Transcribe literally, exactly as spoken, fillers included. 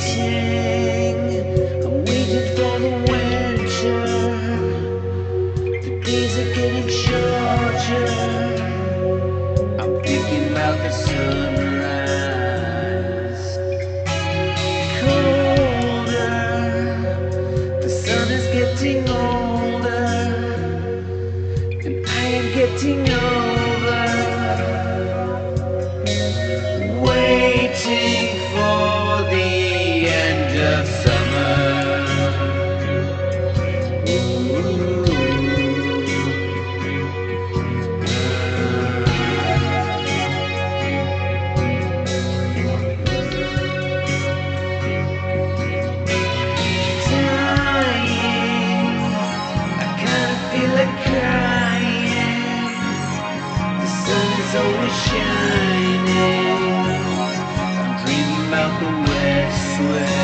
waiting, I'm waiting for the winter. The days are getting shorter. I'm thinking about the sunrise. Colder, the sun is getting older, and I am getting over. Waiting for the end of summer. Always shining. I'm dreaming about the west wind.